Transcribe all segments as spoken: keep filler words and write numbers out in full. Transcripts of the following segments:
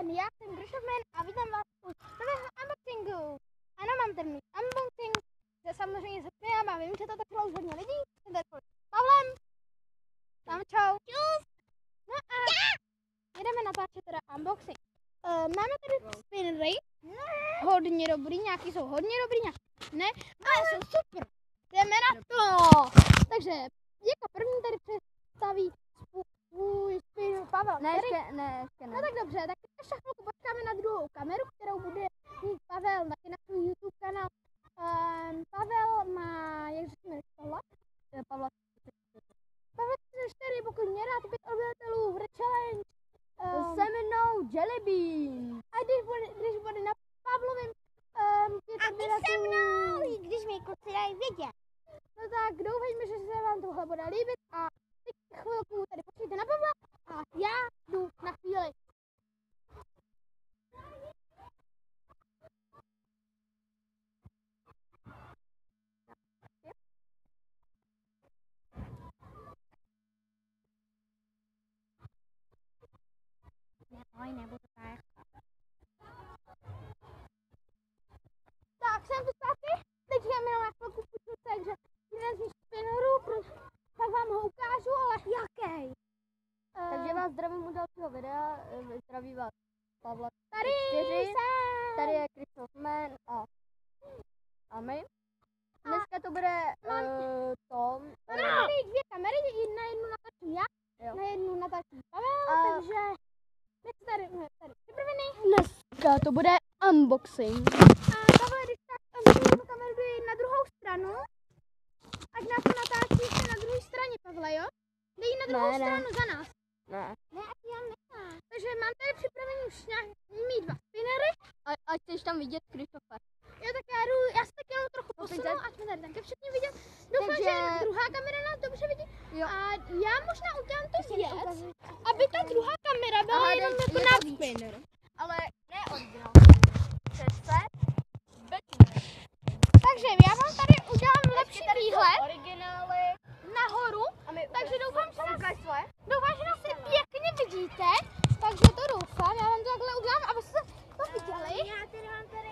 den, já jsem Gryšovman a vítám vás u nového unboxingu. Ano, mám ten unboxing, že samozřejmě se smějám a vím, že to tak už hodně lidí. Jsem tady s Pavlem. Tam čau. No a jdeme natáčet teda unboxing. Uh, máme tady spinnery, hodně dobrý, nějaký jsou hodně dobrý, nějaký ne, ale jsou super. Jdeme na to. Takže jako první tady představí svůj spinner Pavel. Ne, který... ještě, ne, ještě ne. No tak dobře, tak ještě chvilku počkáme na druhou kameru, kterou bude mít Pavel taky na svůj YouTube kanál. Um, Pavel má, jak se jmenuje Pavla? Pavla. Pavel čtyři, pokud mě rád pět obyvatelů v Challenge. Um, se mnou Jelly Bean. A když bude, když bude na Pavlovým um, pět a obyvatelů. A ty se mnou, když mi kluci dají vědět. No tak doufejme, že se vám tohle bude líbit a teď chvilku tady počkejte na Pavla a já jdu na chvíli. Oj, nebudu tak. Tak jsem tu zpátky, teď já jenom na chvilku půjdu, takže jeden z mých spinnerů, tak vám ho ukážu, ale jaký. Takže vás zdravím u dalšího videa, zdraví vás Pavla Tady čtyři, jsem. tady je Gryšovman a, a my. Dneska to bude uh, Tom. Máme tady dvě kamery, na jednu natáčím já, Jo. na jednu natáčím Pavel, A... takže teď tady, tady připravený. Dneska to bude unboxing. A Pavel, když tak um, kameru jde na druhou stranu, ať nás to natáčí ještě na druhé straně, Pavle, jo? Dej na druhou Ne, ne. stranu za nás. Ne. Ne, ať já nechám. Takže mám tady připravený už nějak mít dva spinnery. A, ať chceš tam vidět Christopher. Jo, tak já jdu, já se taky jenom trochu No, posunu, teď- ať jsme tady taky všichni vidět. Doufám, Takže- že druhá kamera nás dobře vidí. Jo. A já možná udělám to věc, aby ta druhá kamera byla Aha, jenom dej- jako je na to spinner. Ale ne originál. Přece. Takže já vám tady udělám lepší výhled Originály. nahoru. A my Takže doufám, že nás, ukáž svoje. doufám, že nás pěkně vidíte. Takže to doufám, já vám to takhle udělám, abyste to viděli. Já tady mám tady.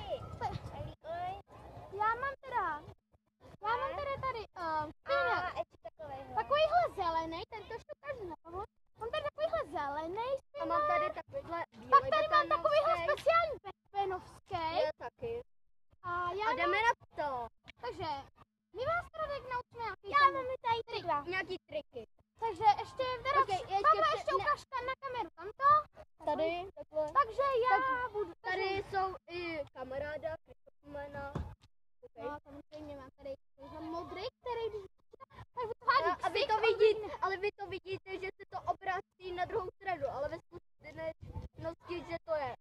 Já mám teda, já mám teda tady uh, spinner. A ještě takový. Takovýhle zelený, ten to ještě ukážu na Pavlu. Mám tady takovýhle zelený A spinner. mám tady takovýhle bílej Pak tady mám betonovský. takovýhle speciální penovský. Já taky. A já A mám, jdeme na to. takže my vás teda teď naučíme nějaký Já ten mám i tady trik. nějaký triky. Takže ještě teda, Ok, ještě Pavle, před- ještě ne. ukáž na kameru tamto. Tady, takhle. Takže já budu. Tady jsou i kamaráda, Christophermana. Okay. No, samozřejmě mám tady tenhle modrý, který když tak vytváří A, a vy ksich, to on vidíte, vidí- ale vy to vidíte, že se to obrací na druhou stranu, ale ve skutečnosti, že to je.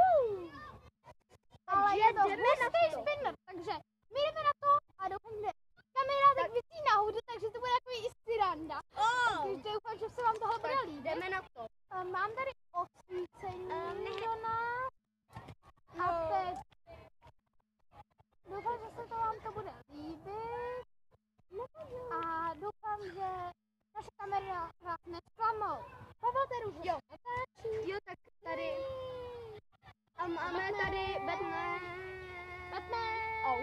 Ale Takže je to jdeme na hustý to. spinner, takže my jdeme na to a doufám, že kamera tak visí nahoře, takže to bude takový i siranda. Oh, Takže doufám, že se vám tohle bude tak líbit. jdeme na to. A mám tady osvícení Um, ne. do nás. A No. teď doufám, že se to vám to bude líbit. A doufám, že naše kamera vás nesklamou. Pavel tady už Jo. natáčí. Jo, tak tady. A máme tady Batman. Batman. Au.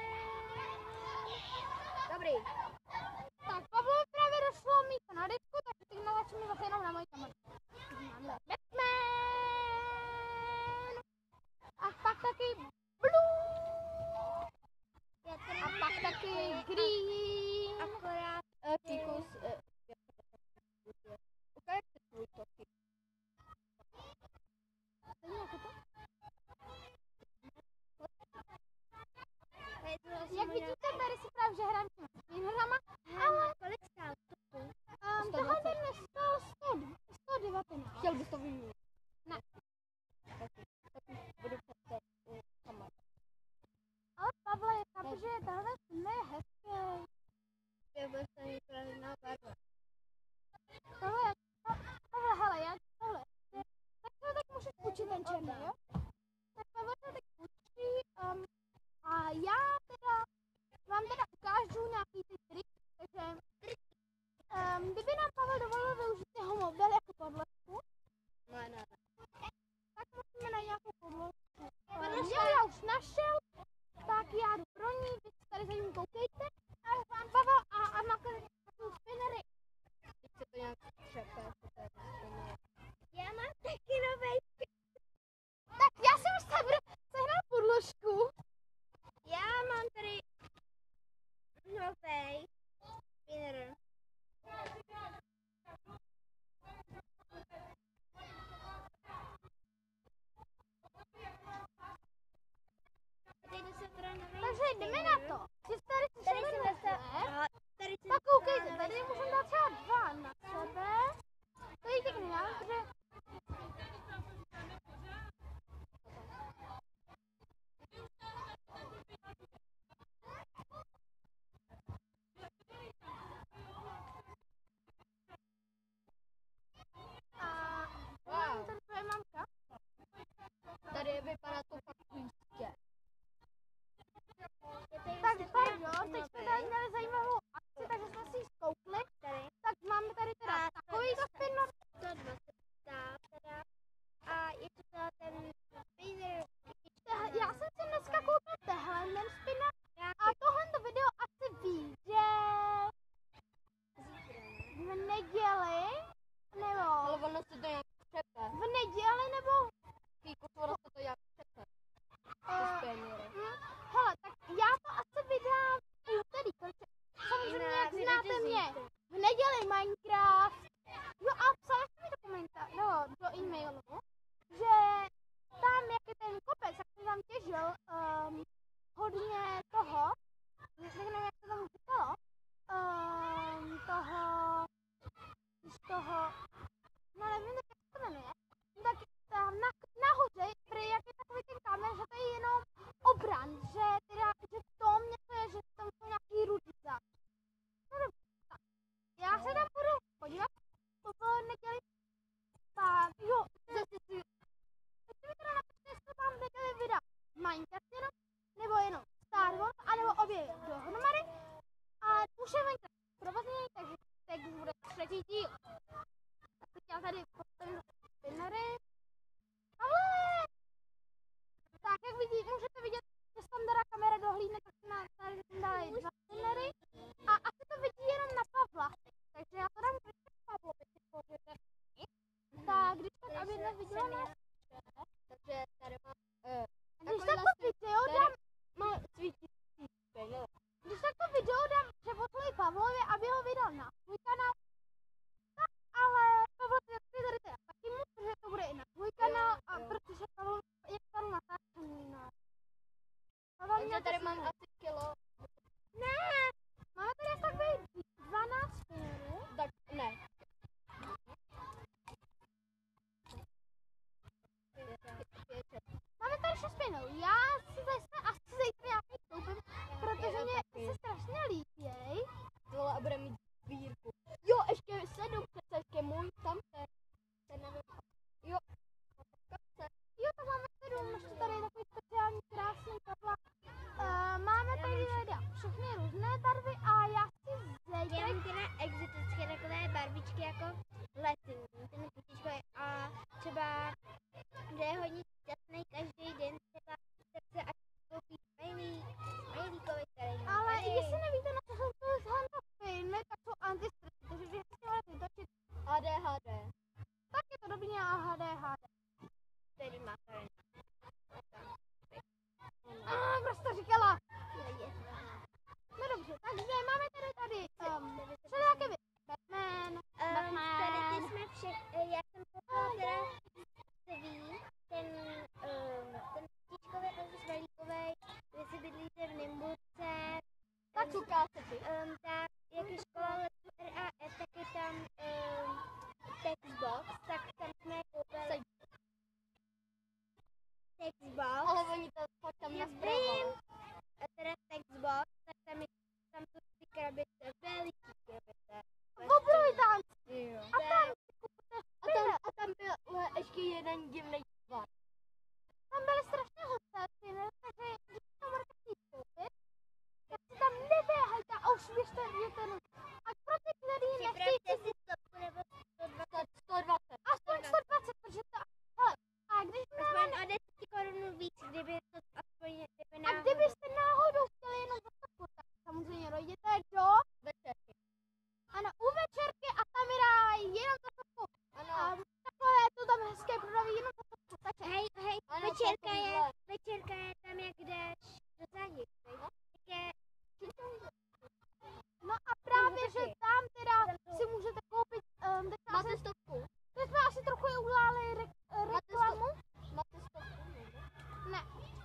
Dobrý. Tak Pavlo právě došlo místo na disku, takže teď natáčíme zase jenom na mojí kameru. Máme Batman. A pak taky Blue. A pak taky Green. Akorát uh, Kikus. Uh, ukáž si svůj toky. Stejně jako to. Jak vidíte, tady si právě že hrám s těma spinnerama, ale Kolik stál? um, tohle by mě stalo sto devatenáct. Chtěl bys to vyměnit? Ne. Tak, tak budu přece u kamer. Ale Pavle, chápu, že tahle spinner je hezký. Je vlastně pražná barva. Tohle, Pavle, hele, já tohle. Tak to tak můžeš půjčit ten černý, jo? Tak Pavle to tak půjčí um, a já teda vám teda ukážu nějaký ty trik, takže um, kdyby nám Pavel dovolil využít jeho mobil jako podlesku, Ne, ne, ne. tak musíme našel, tak já jdu pro ní, vy se tady za ním koukejte a vám Pavel a, a nakonec jsou spinnery. Teď se to nějak třepe, co to je za spinner. Já mám taky novej spinner. Tak já jsem už sebr, sehnal podložku. Já mám tady novej spinner. Takže jdeme na to. Že tady si tady si nese, tak koukejte, tady můžeme dát třeba dva na sebe. To je pěkný, já, protože... A... Wow. Tady tvoje mamka. Tady vypadá to fakt jistě. Tak pardon, teď jsme tady měli zajímavou akci, takže jsme si ji zkoukli. Tak máme tady teda takový to spinner. sto dvacet teda. A je to teda ten spinner. Já jsem si dneska koupil tehle ten spinner. A tohle to video asi vyjde v neděli, nebo Ale ono se to nějak třepe. v neděli, nebo Píku, ono se to nějak třepe. uh, Spinnery. hm, hele, tak já to asi vydám v úterý, protože samozřejmě jak znáte mě, v neděli Minecraft. Jo a psala jste mi do komentář, no, do e-mailu, že tam, jak je ten kopec, jak jsem tam těžil um, hodně toho, nevím, jak se tomu říkalo, um, toho, z toho, no nevím, jak se to jmenuje, tak tam na, nahoře, prý, jak je takový ten kámen, že to je jenom obran, že teda, že v tom něco je, že tam jsou nějaký rudice. No dobře, tak. Já se tam budu podívat, po neděli, tak jo, zase si, teď mi teda napište, jestli tam neděli vydat Minecraft jenom, nebo jenom Star Wars, anebo obě dohromady, a už je Minecraft provozněný, takže teď bude třetí díl. Tak teď já tady postavím spinnery. Pavle! Tak jak vidíte, můžete vidět, že se tam teda kamera dohlídne, tak se na tady dávají dva spinnery. A asi to vidí jenom na Pavla. Takže já to dám k Pavlovi, si můžete. Tak když tak, aby neviděla nás. Takže tady mám... Uh, Když tak to video dám, má svítící spinner. když tak to video dám přeposluji Pavlovi, aby ho vydal na svůj kanál. Tak, ale Pavel si tady teda taky mu, protože to bude i na svůj kanál, a protože Pavel je tam natáčený, no. Pavel Takže měl tady to mám svůj. asi kilo. Ne, máme tady asi takový dvanáct spinnerů. Tak ne. Máme tady šest spinnerů. Já si zase asi zítra nějaký koupím, protože mě se strašně líběj. Vole, a bude mít sbírku. Jo, ještě sedm, přece ještě můj, tam se. Ten nevím. Jo. Kapse. Jo, tak máme sedm, ještě tady je takový speciální krásný kapla. Uh, máme tady teda všechny různé barvy a já si zítra... Já mám teda exotické takové barvičky jako lesy, ten putičko a třeba, že je hodně šťastný každý den, třeba se až koupí smajlík, smajlíkovi, který má Ale tady. jestli nevíte, na co jsou tyhle filmy, tak jsou antistresy, takže když si chcete vytočit, A D H D. tak je to dobrý na H D H D. Který má tady. Ah, proč to říkala? No dobře, takže máme tady tady um, všelijaké věci. Batman, Um, tady Batman. ty jsme vše, já jsem poslala teda svý, ten, um, ten putičkový a ten smajlíkový, vy si bydlíte v Nymburce, Tak čuká se ty. um, tak jak je škola letu R A F, tak je tam um, textbox, tak tam jsme koupili Sej. textbox. Ale oni to fakt tam Já naspravovali. vím. A teda textbox, tak tam, je, tam jsou ty krabice, veliký krabice. Obrovitánský. Jo. A tam si kupujete A tam, a tam byl uh, ještě jeden divný tvar. tam byly strašně husté spinnery, takže když to budete chtít koupit, tak si tam neběhajte a už běžte, běžte no. A pro ty, který nechtějí Připravte si stopku nebo sto dvacet. sto dvacet. aspoň sto dvacet, protože to, hele, a když Aspoň máme, o deset korun víc, kdyby to aspoň večerka je, takovýhle. večerka je tam, jak jdeš do zánik, viď? Tak je, No a právě, taky. že tam teda si můžete koupit, um, teďka Máte asi, stovku? teď jsme asi trochu i udělali re, reklamu. Máte stovku, nebo? Ne,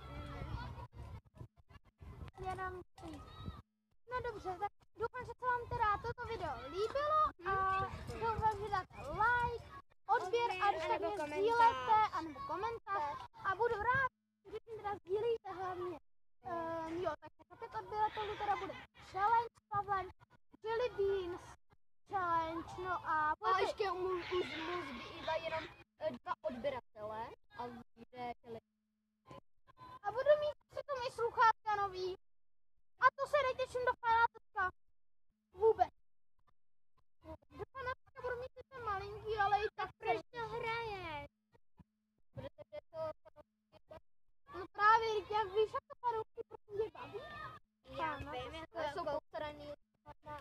jenom no dobře, tak doufám, že se vám teda toto video líbilo a doufám, že dáte like, odběr a když tak anebo mě komentář. sdílejte, anebo komentář a budu rád, když mi teda sdílíte hlavně. Um, jo, tak za pět odběratelů teda bude challenge s Pavlem, Jelly Beans challenge, no a A pojďte, ještě mu, už mu zbývá jenom eh, dva odběratele a bude tele. a budu mít přitom i sluchátka nový a to se netěším do fanátka vůbec. Do fanátka budu mít sice malinký, ale i tak proč to hraješ? Protože to no právě, jak víš, jak to fanoušky prosím tě baví? Já no, vím, jako, to jsou jako, postaraný na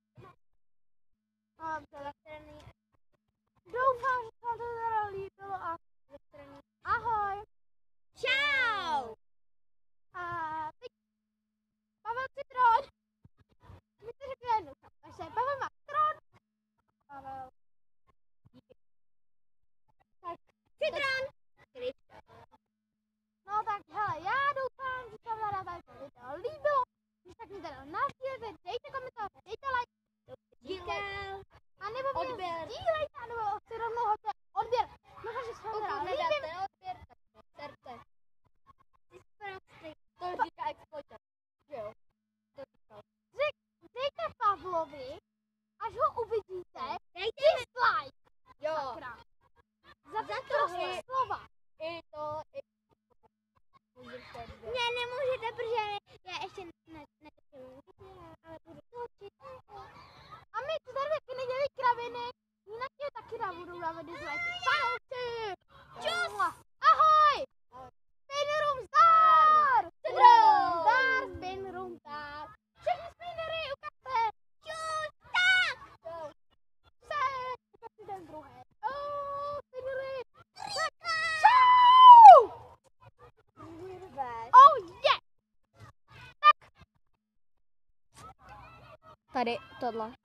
No, dobře, straný, doufám, že se vám to teda líbilo a straný. ahoj. Čau! A teď Pavel Citron. My to řekli jednou, takže Pavel má Citron. Pavel. Tak, Citron! no tak hele, já doufám, že se vám teda tady to video líbilo. Když tak mi teda nazdílejte, dejte komentář, dejte like. Díky. A nebo mě Odběr. sdílejte, a nebo si rovnou hoďte odběr. Doufám, že se vám teda Pokud líbí. nedáte odběr, tak to srdce. Prostě. To říká exploiter. Že jo? To říkal. Dejte Pavlovi, až ho uvidíte, Dejte dislike. Jo, Sakra. Za ty Za krásné tohle. slova. i to, i můžete odběr. Ne, nemůžete, protože já ještě ne, netočím, ale budu točit. A my tu tady taky neděli kraviny, jinak je taky dá, budou dávat dislike. Fanoušci! Čus! Ahoj! Spin room star! Citron! Star, spin room star. Všechny spinnery ukažte! Čus! Tak! Jo. Se! Ukažte ten druhý. Oh, spinnery! Čau! Oh yeah! Tak! Tady tohle.